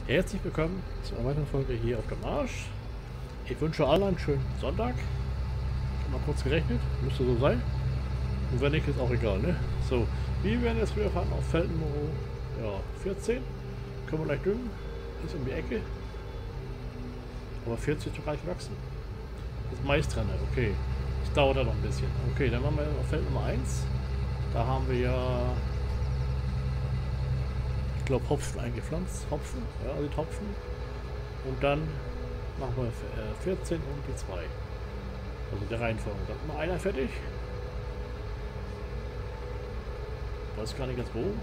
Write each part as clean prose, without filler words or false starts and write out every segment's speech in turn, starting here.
Herzlich willkommen zu einer weiteren Folge hier auf dem Marsch. Ich wünsche allen einen schönen Sonntag. Ich habe mal kurz gerechnet, müsste so sein. Und wenn nicht, ist auch egal, ne? So, wir werden jetzt wieder fahren auf Feldenmoor, ja, 14. Können wir gleich düngen. Ist um die Ecke. Aber 40 ist doch gleich gewachsen. Das Mais dran, okay. Das dauert ja noch ein bisschen. Okay, dann machen wir auf Feld Nummer 1. Da haben wir ja, ich glaube, Hopfen eingepflanzt. Hopfen, ja, also die Hopfen. Und dann machen wir 14 und die 2. Also der Reihenfolge. Dann ist mal einer fertig. Weiß gar nicht ganz wo.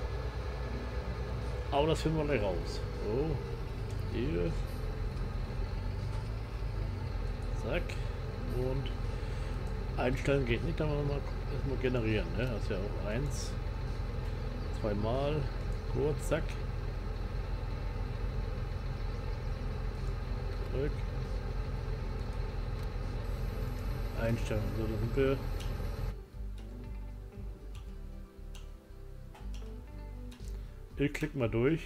Aber das finden wir gleich raus. So. Hier. Zack. Und einstellen geht nicht, dann müssen wir erstmal generieren. Ne? Das ist ja auch 1. Zweimal. Kurz, zack. Zurück. Einstellen. So, da sind wir. Ich klicke mal durch.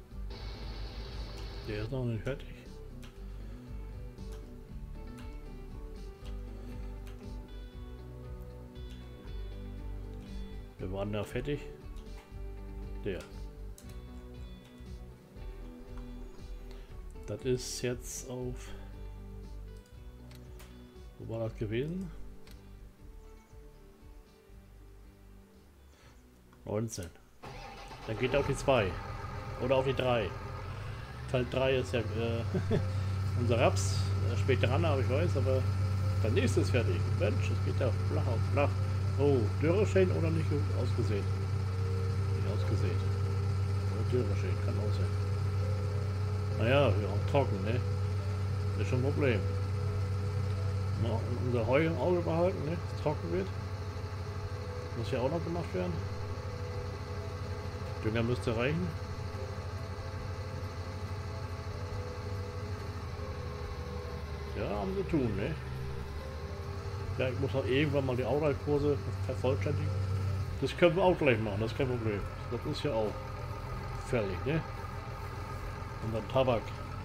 Der ist noch nicht fertig. Wir waren da fertig. Der. Das ist jetzt auf. Wo war das gewesen? 19. Dann geht er auf die 2. Oder auf die 3. Teil 3 ist ja unser Raps. Später ran, aber ich weiß, aber der nächste ist fertig. Mensch, es geht ja flach auf flach. Oh, Dürreschäden oder nicht gut ausgesät? Nicht ausgesät. Oder Dürreschäden, kann auch sein. Naja, wir haben trocken, ne? Das ist schon ein Problem. Na, und unser Heu im Auge behalten, ne? Es trocken wird. Muss ja auch noch gemacht werden. Dünger müsste reichen. Ja, haben sie tun, ne? Ja, ich muss auch irgendwann mal die Auralkurse vervollständigen. Das können wir auch gleich machen, das ist kein Problem. Das ist ja auch fertig, ne? Und dann Tabak.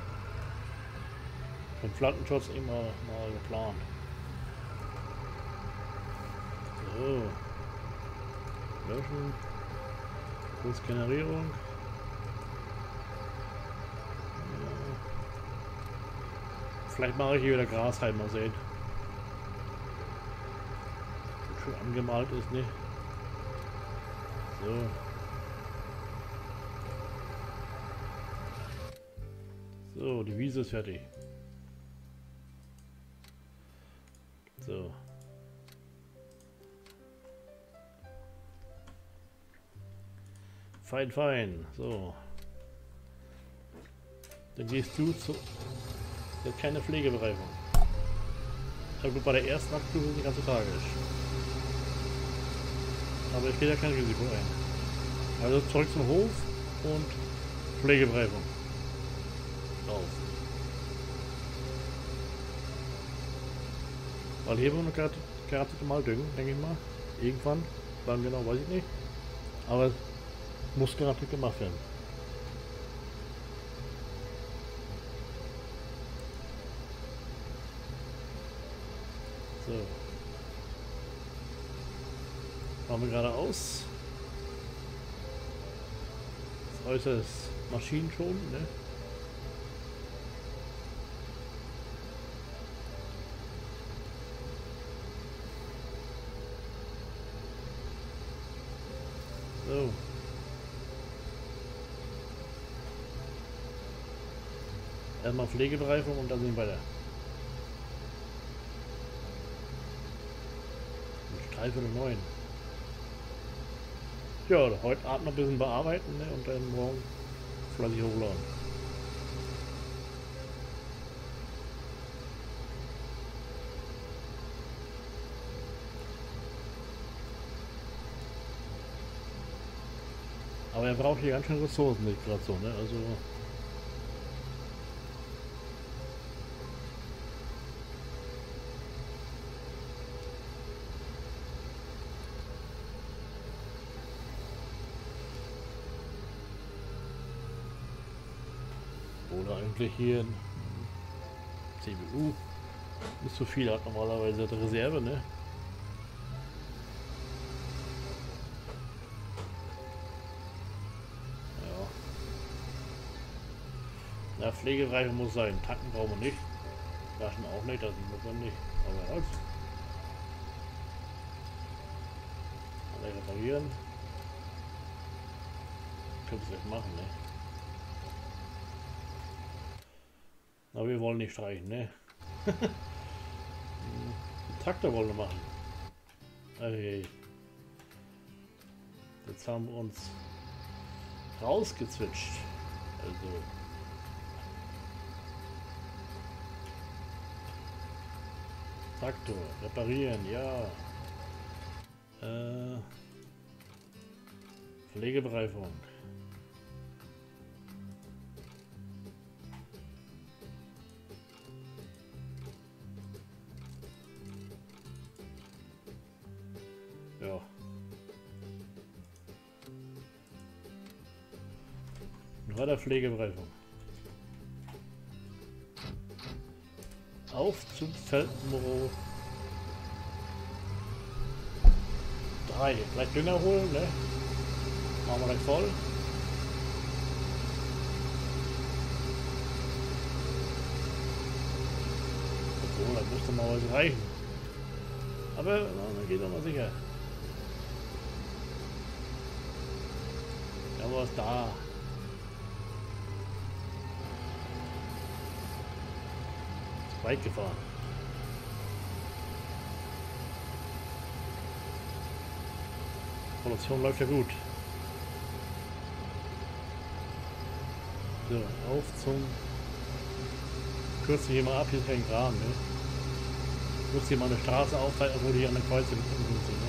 Vom Pflanzenschutz immer mal geplant. So. Löschen. Kurz Generierung. Ja. Vielleicht mache ich hier wieder Gras rein, mal sehen. Schön angemalt ist, ne? So. So, die Wiese ist fertig. So. Fein, fein. So. Dann gehst du zu. Jetzt keine Pflegebereifung. Ja gut, bei der ersten Abprüfung die ganze Tage ist. Aber ich gehe ja kein Risiko ein. Also zurück zum Hof und Pflegebereifung. Auf. Weil hier wollen wir gerade mal düngen, denke ich mal. Irgendwann. Wann genau, weiß ich nicht. Aber es muss gerade gemacht werden. So. Fahren wir geradeaus. Das äußerst maschinenschonend, ne? So. Erstmal Pflegebereifung und dann sehen wir weiter. Dreiviertel 9. Ja, heute Abend noch ein bisschen bearbeiten, ne? Und dann morgen fleißig hochladen. Aber er braucht hier ganz schön Ressourcen, nicht gerade so, ne? Also. Obwohl er eigentlich hier ein CBU nicht so viel hat normalerweise der Reserve, ne? Ja. Ja, Pflegereife muss sein. Tanken brauchen wir nicht. Waschen auch nicht, das ist nicht notwendig. Aber was? Alle reparieren. Können wir es nicht machen, ne? Aber wir wollen nicht streichen, ne? Den Traktor wollen wir machen. Okay. Jetzt haben wir uns rausgezwitscht. Also. Traktor, reparieren, ja. Pflegebereifung. Ja. Nur der Pflegebereifung. Auf zum Feld Nummer 3. Gleich Dünger holen, ne? Machen wir gleich voll. Obwohl, das müsste mal was reichen. Aber dann geht doch mal sicher. Ja, was da? Ist weit gefahren. Produktion läuft ja gut. So, auf zum... Kürzen hier mal ab, hier ist kein Graben, ne? Ich muss hier mal eine Straße aufteilen, obwohl die an der Kreuz sind, ne?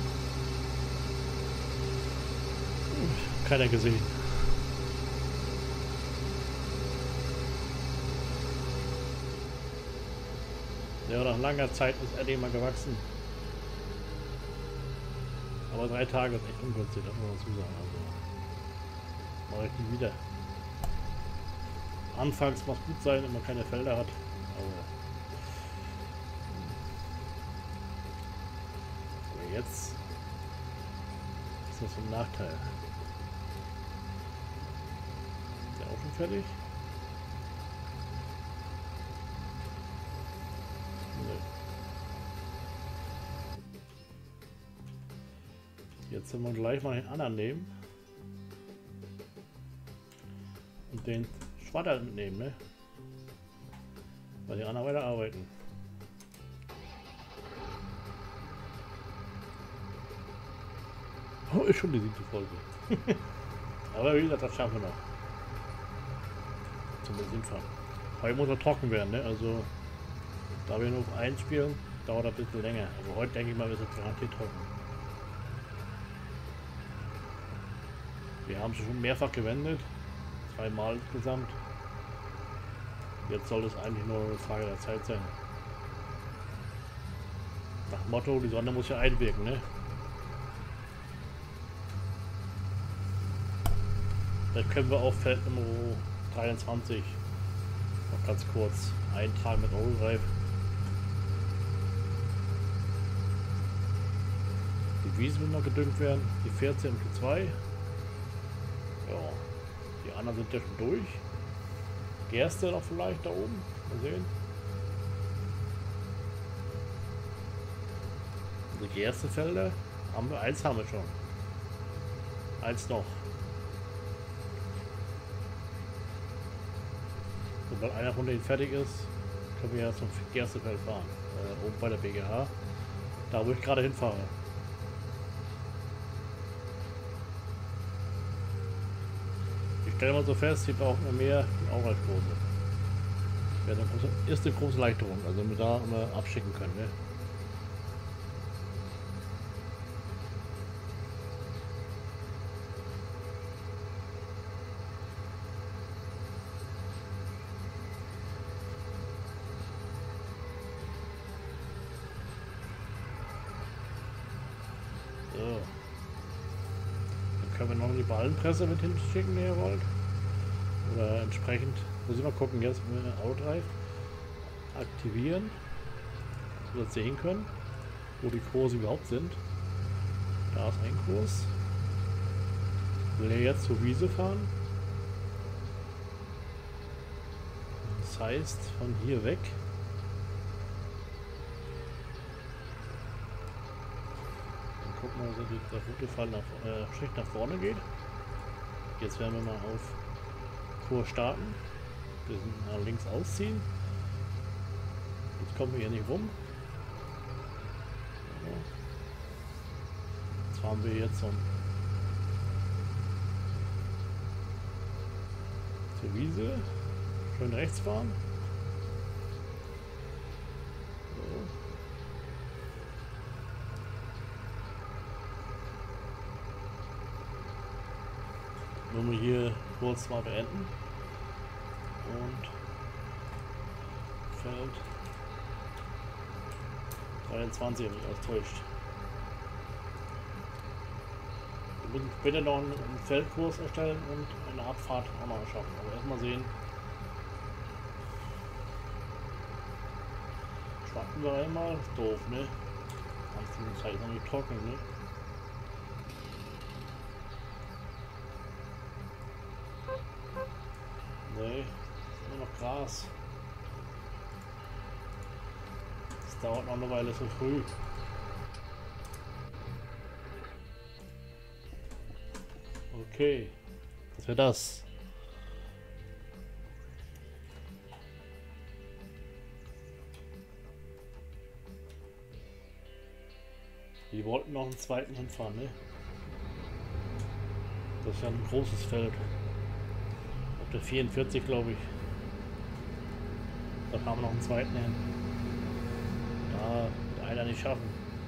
Keiner gesehen. Ja, nach langer Zeit ist Eddie mal gewachsen. Aber 3 Tage ist echt ungünstig, das muss man dazu sagen. Also, mache ich nie wieder. Anfangs muss gut sein, wenn man keine Felder hat. Aber jetzt ist das ein Nachteil. Ist der auch schon fertig? Jetzt sind wir gleich mal den anderen nehmen und den Schwatter mitnehmen, ne? Weil die anderen weiter arbeiten. Oh, ist schon die 7. Folge. Aber wie gesagt, das schaffen wir noch. Zum Benzinfahren. Heute muss er trocken werden, ne? Also, da wir nur auf 1 spielen, dauert das ein bisschen länger. Aber heute denke ich mal, wir sind garantiert trocken. Wir haben es schon mehrfach gewendet, 2 Mal insgesamt. Jetzt soll es eigentlich nur eine Frage der Zeit sein. Nach Motto, die Sonne muss ja einwirken, ne? Dann können wir auf Feld Nummer 23 noch ganz kurz eintragen mit Rollreif. Die Wiese will noch gedüngt werden, die 14 und die 2. Ja, die anderen sind ja schon durch. Gerste noch vielleicht da oben. Mal sehen. Die Gerstefelder haben wir, 1 haben wir schon. 1 noch. Sobald einer von denen fertig ist, können wir ja zum Gerstefeld fahren. Oben bei der BGH. Da wo ich gerade hinfahre. Stellen wir so fest, wir brauchen mehr auch als große. Ist eine große Leichterung, also wir da immer abschicken können. Ne? So. Dann können wir noch die Ballenpresse mit hinschicken, wenn ihr wollt. Oder im Entsprechend muss ich mal gucken, jetzt mit dem Autodrive aktivieren, dass wir sehen können, wo die Kurse überhaupt sind. Da ist ein Kurs. Will er jetzt zur Wiese fahren? Das heißt, von hier weg. Dann gucken wir, dass der Routefall schräg nach vorne geht. Jetzt werden wir mal auf Kurs starten. Wir sind nach links ausziehen. Jetzt kommen wir hier nicht rum. Jetzt fahren wir jetzt zur Wiese. Schön rechts fahren. So. Wenn wir hier kurz mal beenden und Feld 23, wenn mich alles täuscht. Wir müssen später noch einen Feldkurs erstellen und eine Abfahrt auch noch schaffen. Aber erstmal sehen. Schwappen wir einmal, ist doof, ne? Ansonsten ist halt noch nicht trocken, ne? Nee, ist nur noch Gras. Das dauert noch eine Weile so früh. Okay, was wäre das? Die wollten noch einen zweiten hinfahren, ne? Das ist ja ein großes Feld. Auf der 44, glaube ich. Da haben wir noch einen zweiten hin. Da wird einer nicht schaffen.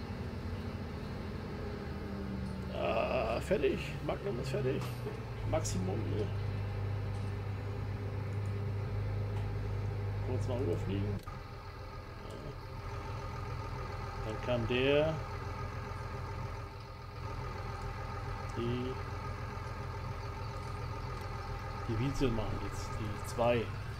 Fertig. Magnum ist fertig. Maximum. Ne? Kurz mal rüberfliegen. Dann kann der die Wiese machen, jetzt die 2.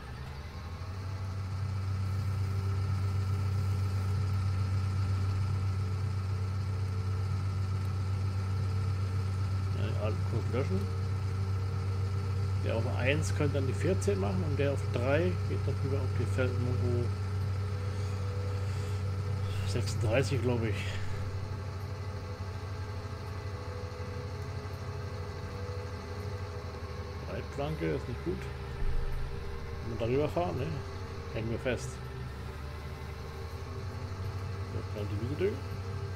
Kurs löschen. Der auf 1 könnte dann die 14 machen und der auf 3 geht dann rüber auf die Feldnummer 36, glaube ich. Leitplanke ist nicht gut. Wenn wir darüber fahren, ne? Hängen wir fest. So, dann die Wiese düngen.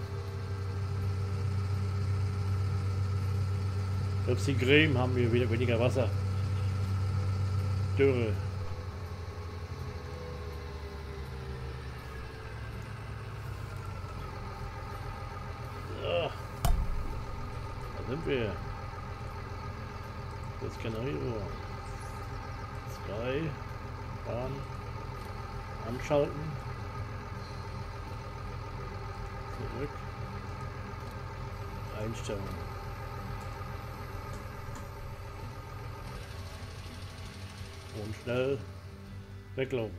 Selbst die Gräben haben wir wieder weniger Wasser. Dürre. So. Da sind wir. Das Generiere. 2. Bahn. Anschalten. Zurück. Einstellungen. Und schnell weglaufen.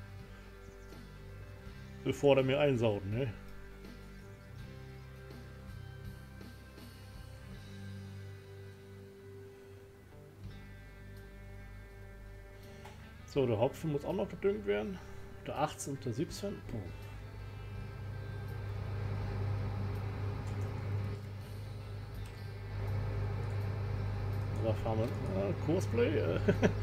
Bevor der mir einsaut, ne? So, der Hopfen muss auch noch gedüngt werden. Der 18 und der 17. Oh. Da fahren wir Kursplay.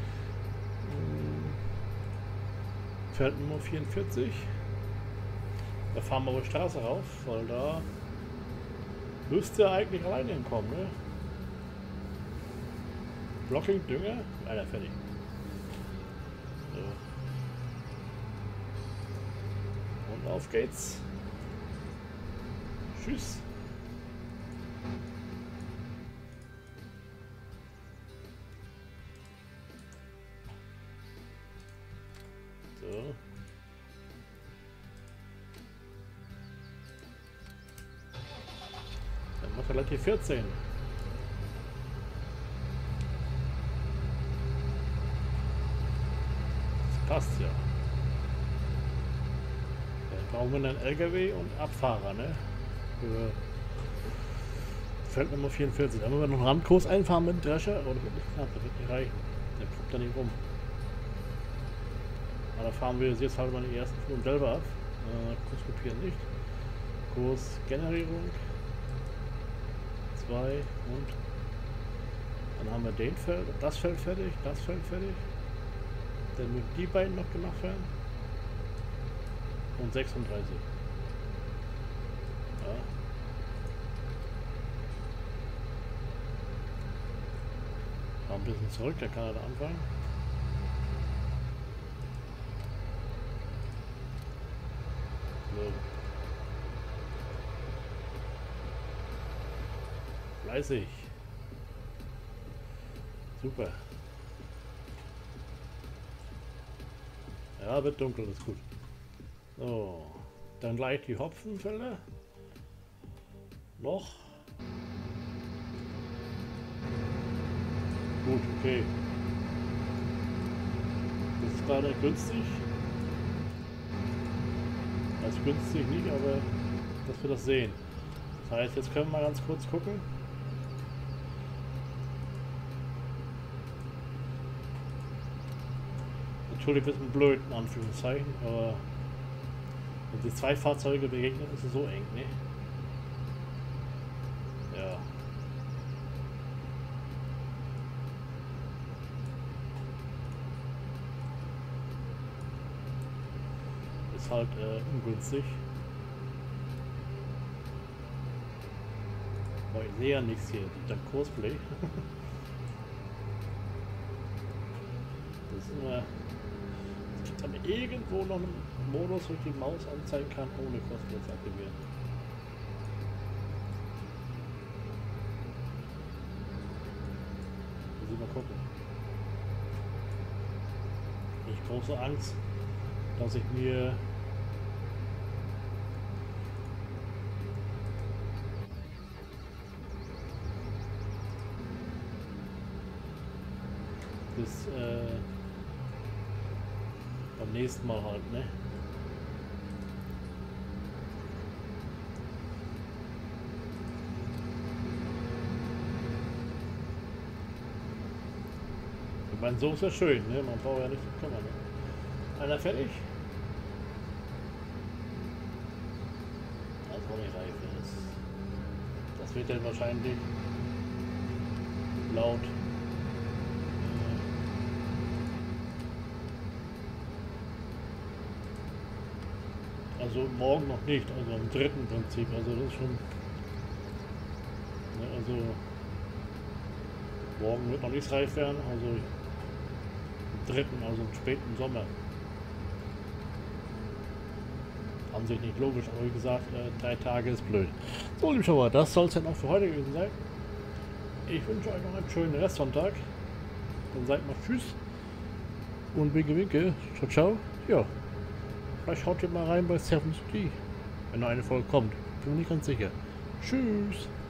Feld Nummer 44. Da fahren wir über die Straße rauf, weil da müsste er eigentlich alleine hinkommen, ne? Blocking, Dünger, Alter, fertig. So. Und auf geht's. Tschüss. So. Dann macht er gleich die 14. passt ja. Dann brauchen wir einen LKW und Abfahrer, ne? Für Feld Nummer 44. Da müssen wir noch einen Randkurs einfahren mit dem Drescher, aber das wird nicht knapp, das wird nicht reichen. Der kommt da nicht rum. Aber da fahren wir jetzt halt mal die ersten Fuhren selber ab. Kurs kopieren nicht. Kurs Generierung 2 und dann haben wir den Feld, das Feld fertig, das Feld fertig. Dann müssen die beiden noch gemacht werden. Und 36. Ja. Ein bisschen zurück, dann kann er da anfangen. So. Fleißig. Super. Ja, wird dunkel, ist gut. So. Dann gleich die Hopfenfelder. Noch. Gut, okay. Das ist gerade günstig. Das ist günstig nicht, aber dass wir das sehen. Das heißt, jetzt können wir mal ganz kurz gucken. Entschuldigung, ein bisschen blöd, in Anführungszeichen, aber wenn sich zwei Fahrzeuge begegnen, ist es so eng, ne? Ja. Ist halt ungünstig. Aber ich sehe ja nichts hier, der Kursplay. Das ist immer. Es gibt aber irgendwo noch einen Modus, wo ich die Maus anzeigen kann, ohne Kursplay zu aktivieren. Muss ich mal gucken. Ich habe große Angst, dass ich mir das beim nächsten Mal halt, ne? Ich meine, so ist ja schön, ne? Man braucht ja nicht zu kümmern. Ne? Einer fertig? Das war nicht reif. Das wird dann wahrscheinlich laut. Also morgen noch nicht, also am 3. Prinzip, also das ist schon, ne, also morgen wird noch nichts reif werden, also am 3., also im späten Sommer. An sich nicht logisch, aber wie gesagt, 3 Tage ist blöd. So, liebe Schauer, das soll es dann auch für heute gewesen sein. Ich wünsche euch noch einen schönen Restsonntag. Dann seid mal tschüss und winke winke, ciao ciao, ja. Vielleicht schaut ihr mal rein bei 7 wenn noch eine Folge kommt. Bin mir nicht ganz sicher. Tschüss.